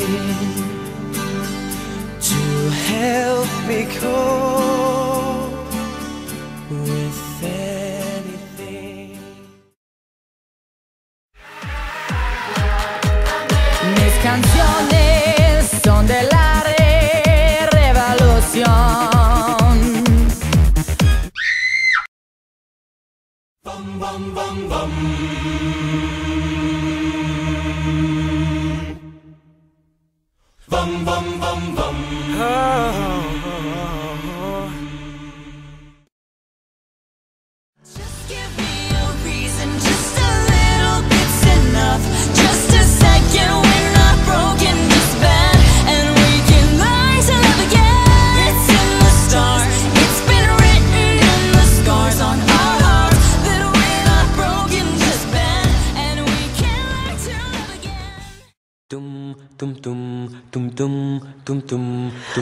to help me cope with anything. Mis canciones son de la revolución. Bum bum bum bum. Bum bum bum bum. Just give me a reason, just a little bit's enough. Just a second, we're not broken, just bad, and we can learn to love again. It's in the stars, it's been written in the scars on our hearts that we're not broken, just bad, and we can learn to love again. Dum dum dum dum dum dum dum dum.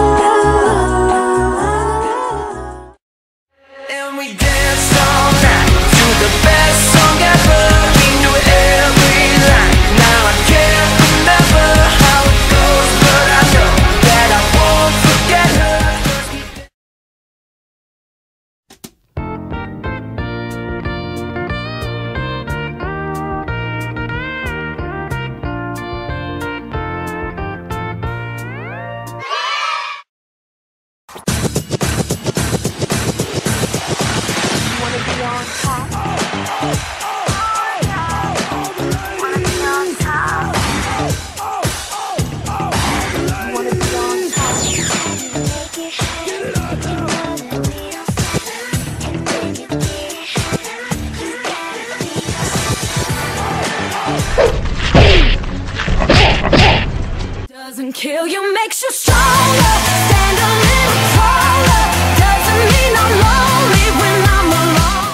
And we danced all night to the best song ever. We knew every line. Now I can't remember how it goes, but I know that I won't forget her. Doesn't kill you, makes you stronger. Stand a little taller. Doesn't mean I'm lonely when I'm alone.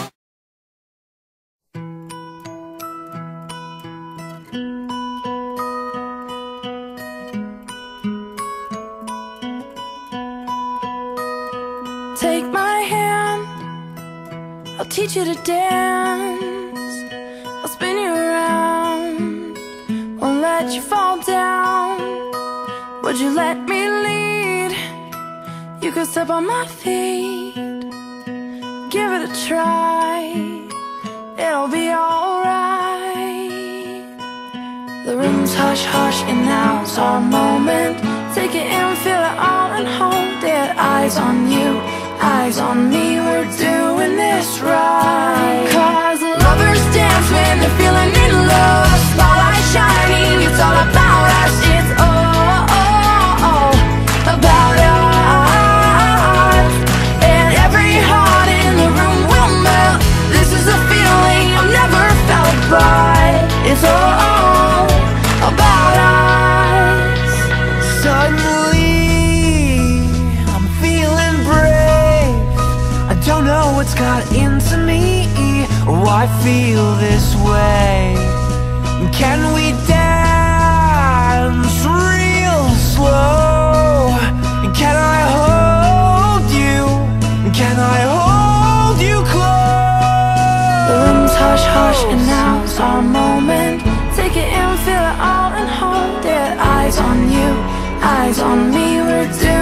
Take my hand, I'll teach you to dance. I'll spin you around, won't let you fall down. Would you let me lead? You could step on my feet. Give it a try, it'll be alright. The room's hush hush and now it's our moment. Take it in, feel it all and hold it. Eyes on you, eyes on me, we're doing this right. Cause lovers dance when they're feeling in love. Spotlight shining, it's all about us. It's all about us. And every heart in the room will melt. This is a feeling I've never felt, but it's all about us. Suddenly, I'm feeling brave. I don't know what's got into me or why I feel this way. Can we dance real slow? Can I hold you? Can I hold you close? The room's hush hush and now it's our moment. Take it in, feel it all and hold it. Eyes on you, eyes on me, we're doing